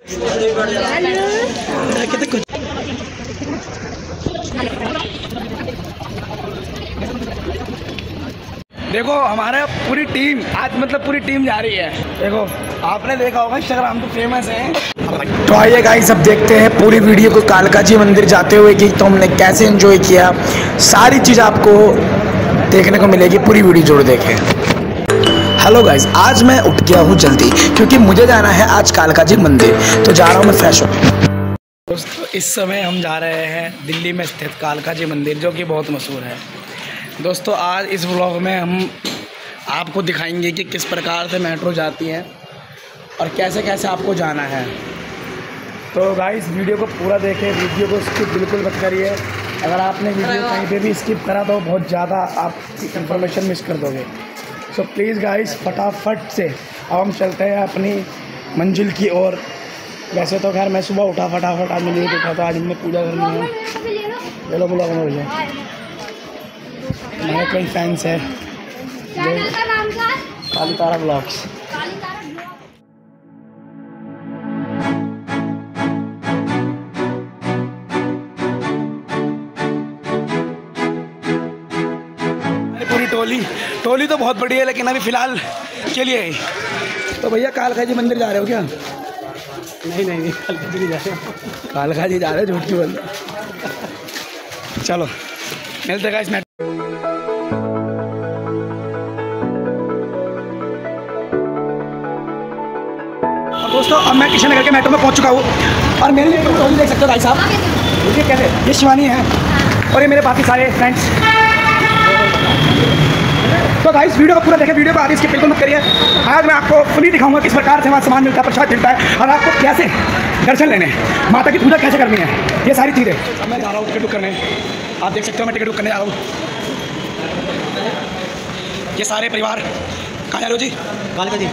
देखो हमारा पूरी टीम आज मतलब पूरी टीम जा रही है। देखो आपने देखा होगा इंस्टाग्राम तो फेमस है। तो आइए गाइस अब देखते हैं पूरी वीडियो को कालका जी मंदिर जाते हुए कि तो हमने कैसे एंजॉय किया। सारी चीज़ आपको देखने को मिलेगी, पूरी वीडियो जरूर देखें। हेलो गाइस, आज मैं उठ गया हूँ जल्दी क्योंकि मुझे जाना है आज कालका जी मंदिर, तो जा रहा हूँ मैं फ्रेश होकर। दोस्तों इस समय हम जा रहे हैं दिल्ली में स्थित कालका जी मंदिर जो कि बहुत मशहूर है। दोस्तों आज इस व्लॉग में हम आपको दिखाएंगे कि किस प्रकार से मेट्रो जाती है और कैसे कैसे आपको जाना है। तो गाइस वीडियो को पूरा देखें, वीडियो को स्किप बिल्कुल मत करिए। अगर आपने वीडियो कहीं पे भी स्किप करा तो बहुत ज़्यादा आप इंफॉर्मेशन मिस कर दोगे। सो प्लीज़ गाइस फटाफट से अब हम चलते हैं अपनी मंजिल की ओर। वैसे तो खैर मैं सुबह उठा फटाफट, आज मैं लेट उठा था, आज हमने पूजा करनी है। चलो ब्लॉग में भैया मेरे कई फैंस हैं जो काली तारा ब्लॉग्स। पूरी टोली तो बहुत बड़ी है लेकिन अभी फ़िलहाल के लिए है। तो भैया कालका जी मंदिर जा रहे हो क्या? नहीं कालका जी नहीं जा रहे। कालका जी जा रहे हो, झूठ क्यों बोल रहे? चलो मिलते हैं इसमें। दोस्तों अब मैं किशन नगर के मेट्रो में पहुंच चुका हूँ और मेरे लिए टोली देख सकते हो भाई साहब, देखिए कैसे ये शिवानी है और ये मेरे बाकी सारे फ्रेंड्स। तो गाइस वीडियो को पूरा देखें, वीडियो को आगे इसके बिल्कुल मत करिए। आज मैं आपको फुली दिखाऊंगा किस प्रकार से वहाँ सामान मिलता है, प्रसाद मिलता है और आपको कैसे दर्शन लेने, माता की पूजा कैसे करनी है, ये सारी चीज़ें। अब मैं जा रहा हूँ टिकट बुक करने। आप देख सकते हो मैं टिकट बुक करने जा रहा हूँ। ये सारे परिवार कहाँ जा रहे हो जी? कालका जी।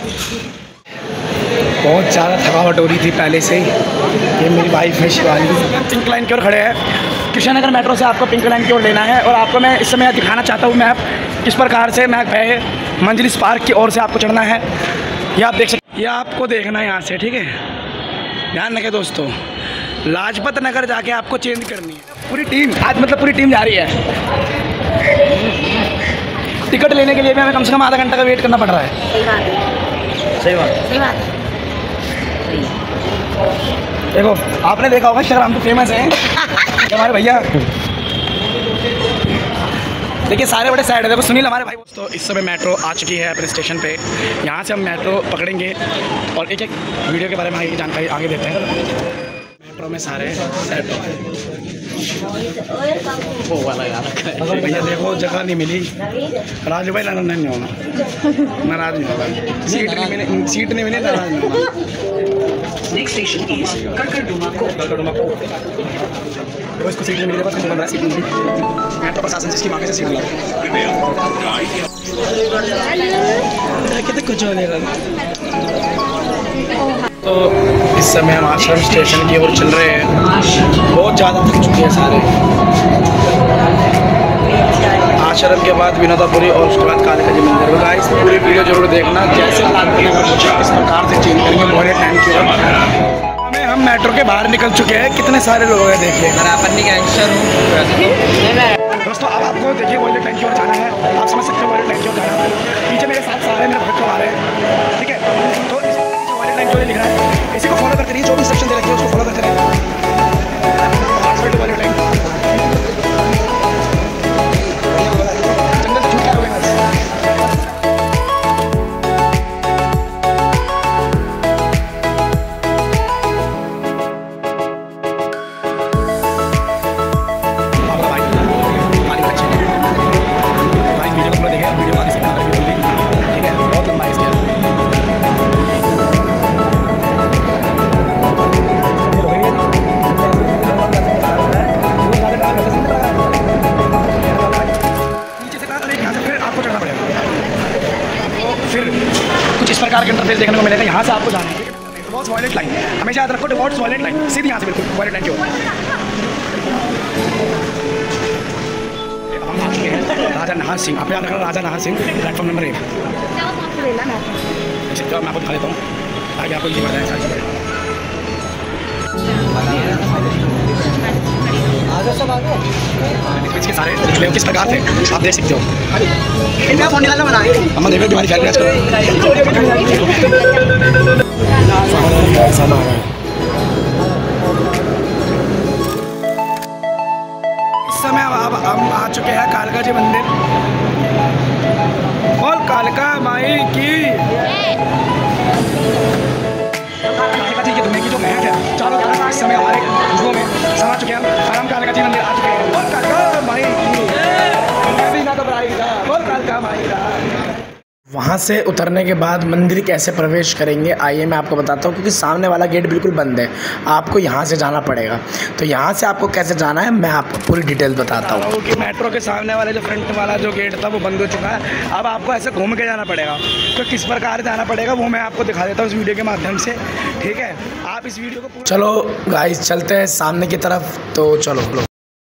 बहुत ज़्यादा थकावट हो रही थी पहले से ही। ये मेरी वाइफ है शिवानी, पिंक लाइन की ओर खड़े हैं। कृष्ण नगर मेट्रो से आपको पिंक लाइन की ओर लेना है और आपको मैं इस समय दिखाना चाहता हूँ मैप किस प्रकार से मैं गए मंजलिस पार्क की ओर से आपको चढ़ना है। ये आप देख सकते, ये आपको देखना है यहाँ से, ठीक है? ध्यान रखें दोस्तों, लाजपत नगर जाके आपको चेंज करनी है। पूरी टीम आज मतलब पूरी टीम जा रही है। टिकट लेने के लिए भी हमें कम से कम आधा घंटा का वेट करना पड़ रहा है। सही बात है। देखो आपने देखा होगा इंस्टाग्राम तो फेमस है हमारे भैया। देखिए सारे बड़े साइड है। देखो सुनील हमारे भाई। तो इस समय मेट्रो आ चुकी है अपने स्टेशन पे। यहाँ से हम मेट्रो पकड़ेंगे और एक एक वीडियो के बारे में आगे जानकारी आगे देते हैं। मेट्रो में सारे सेट हो गए। वो वाला यार भैया देखो जगह नहीं मिली। राजू भाई नाराज नहीं होना, नाराज नहीं होगा। सीट नहीं मिली नाराज नहीं होगा। नेक्स्ट स्टेशन इज कड़कड़डुमा को। इसको सीट नहीं मिली, बस मुझे 15 सीट मिली। मेट्रो प्रशासन से इसकी मांगे से सीट मिला। कितने कुछ होनेगा। तो इस समय हम आश्रम स्टेशन की ओर चल रहे हैं। बहुत ज़्यादा थक चुके हैं सारे। आश्रम के बाद विनोदापुरी और उसके बाद कालका जी मंदिर। तो गाइस पूरी वीडियो जरूर देखना कैसे इस प्रकार से चेंज करेंगे बहुत टाइम की। हम मेट्रो के बाहर निकल चुके हैं। कितने सारे लोग हैं देखिए। अगर आप अपनी गैंगस्टर हो दोस्तों, अब आपको देखिए वॉलेट लाइन की ओर जाना है। आप समझ सकते हो वॉलेट लाइन की ओर जाना है। पीछे मेरे साथ सारे मेरे भक्त आ रहे हैं, ठीक है? तो वॉलेट लाइन जो लिख रहा है इसी को फॉलो करते रहिए। जो भी इंस्ट्रक्शन दे रखे हैं उसको फॉलो करते रहिए। वॉलेट लाइन इस प्रकार का इंटरफेस देखने को मिलेगा। यहाँ से आपको जाना है डिवोर्स वॉलेट लाइन, हमेशा याद रखो डिवोर्स वॉलेट लाइन सीधी यहाँ से बिल्कुल वॉलेट लाइन की ओर। हम आ चुके हैं राजा नाहर सिंह। आप याद रखना राजा नाहर सिंह प्लेटफॉर्म नंबर 1। मैं आपको दिखा देता हूँ आगे आपको ये बताया सारी चीज़ें। इसके सारे डिस्प्ले किस प्रकार से आप देख सकते हो। इनका फोन निकालना मना है। हम देख रहे हो हमारी फैक्ट्री इस समय हम आ चुके हैं कालका जी मंदिर। बोल कालका माई की। कालका जी की दुनिया की जो महक है चारों तरफ इस समय हमारे खुशबुओं में समा चुके हैं और हम कालका जी मंदिर आ चुके हैं। बोल कालका माई की। ना तो बोल कालका माई का। वहाँ से उतरने के बाद मंदिर कैसे प्रवेश करेंगे आइए मैं आपको बताता हूँ, क्योंकि सामने वाला गेट बिल्कुल बंद है, आपको यहाँ से जाना पड़ेगा। तो यहाँ से आपको कैसे जाना है मैं आपको पूरी डिटेल बताता हूँ। कि मेट्रो के सामने वाले जो फ्रंट वाला जो गेट था वो बंद हो चुका है, अब आपको ऐसे घूम के जाना पड़ेगा। तो किस प्रकार जाना पड़ेगा वो मैं आपको दिखा देता हूँ इस वीडियो के माध्यम से, ठीक है। आप इस वीडियो को चलो गाइस चलते हैं सामने की तरफ, तो चलो।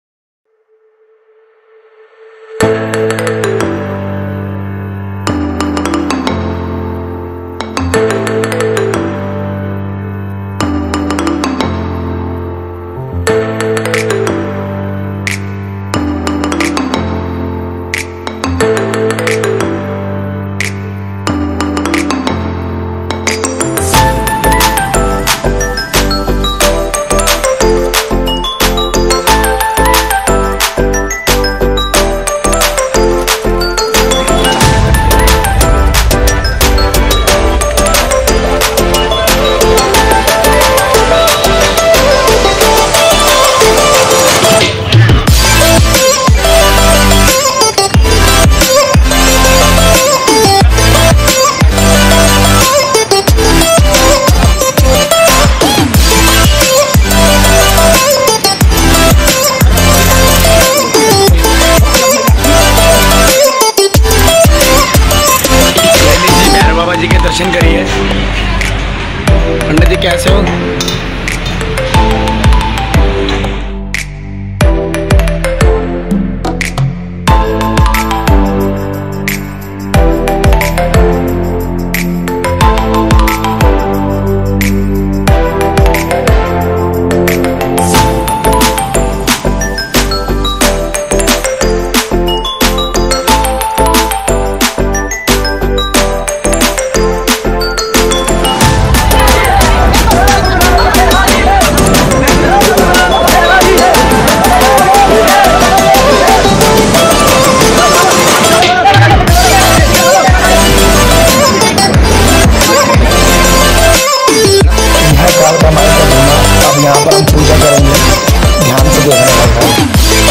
जी के दर्शन करिए। पंडित जी कैसे हो? अब यहाँ पर हम पूजा करेंगे, ध्यान से देखना पड़ता है।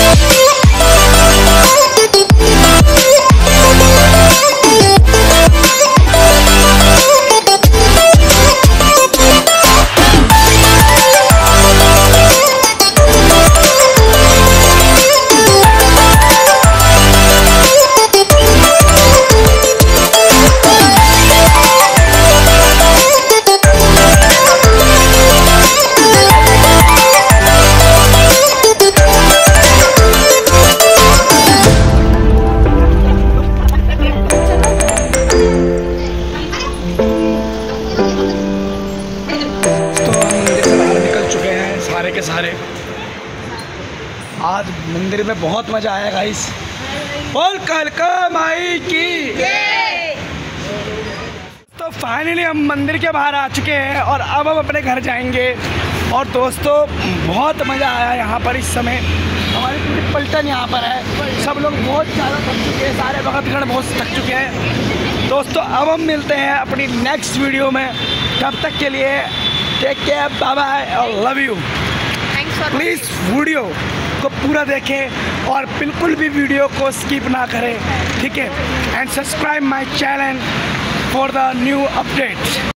के सारे आज मंदिर में बहुत मजा आया गाइस। बोल कालका माई की। तो फाइनली हम मंदिर के बाहर आ चुके हैं और अब हम अपने घर जाएंगे। और दोस्तों बहुत मज़ा आया यहाँ पर। इस समय हमारी पूरी पलटन यहाँ पर है, सब लोग बहुत ज़्यादा थक चुके हैं, सारे भगतगण बहुत थक चुके हैं। दोस्तों अब हम मिलते हैं अपनी नेक्स्ट वीडियो में, तब तक के लिए टेक केयर, बाय बाय और लव यू। प्लीज़ वीडियो को पूरा देखें और बिल्कुल भी वीडियो को स्किप ना करें, ठीक है। And subscribe my channel for the new updates.